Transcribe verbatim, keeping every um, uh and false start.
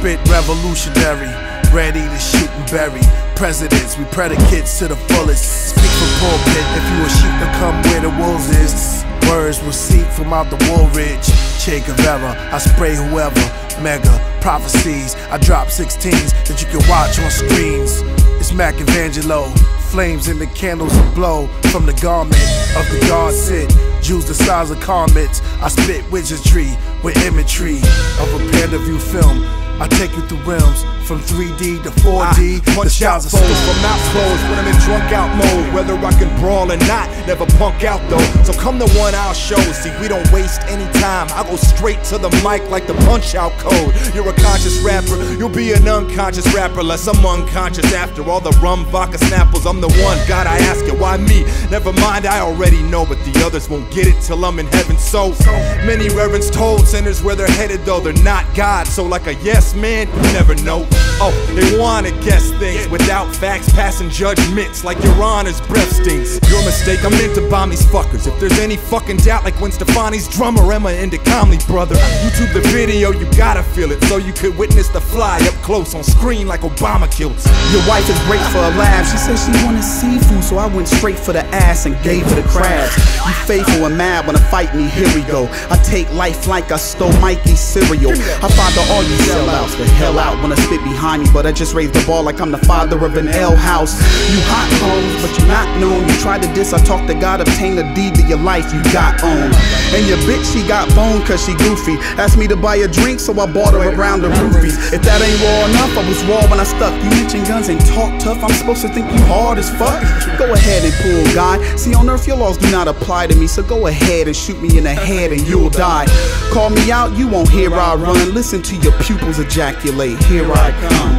spit revolutionary, ready to shoot and bury presidents. We predicates to the fullest. Speak from pulpit if you a sheep to come where the wolves is. Words will seep from out the wool ridge. Che Guevara, I spray whoever. Mega prophecies, I drop sixteens that you can watch on screens. It's Mac Evangelo, flames in the candles that blow from the garment of the God sit. Jews the size of comets, I spit wizardry with imagery of a panda view film. I take you through realms from three D to four D. I punch out foes from out clothes when I'm in drunk out mode. Whether I can brawl or not, never punk out though. So come to one I'll show. See, we don't waste any time. I go straight to the mic like the punch out code. You're a conscious rapper, you'll be an unconscious rapper. Less I'm unconscious after all the rum vodka snapples. I'm the one, God, I ask you, why me? Never mind, I already know, but the others won't get it till I'm in heaven. So many reverends told sinners where they're headed though they're not God. So like a yes man, you never know. Oh, they wanna guess things without facts, passing judgments like your honor's breath stinks. Your mistake, I meant to bomb these fuckers. If there's any fucking doubt, like when Stefani's drummer Emma into Comley, brother. YouTube the video, you gotta feel it, so you could witness the fly up close on screen like Obama kills. Your wife is great for a laugh. She said she wanted seafood, so I went straight for the ass and gave her the crabs. You faithful and mad wanna fight me, here we go. I take life like I stole Mikey's cereal. I father all you sellouts, the hell out when I spit behind me, but I just raised the ball like I'm the father of an L house. You hot homes, but you're not known. You tried to diss, I talked to God, obtain a deed to your life you got owned. And your bitch, she got boned cause she goofy. Asked me to buy a drink, so I bought her around the roofies. If that ain't raw enough, I was raw when I stuck. You mention guns and talk tough, I'm supposed to think you hard as fuck? Go ahead and pull, guy. See, on earth your laws do not apply to me, so go ahead and shoot me in the head and you'll die. Call me out, you won't hear I run. Listen to your pupils ejaculate, here I come.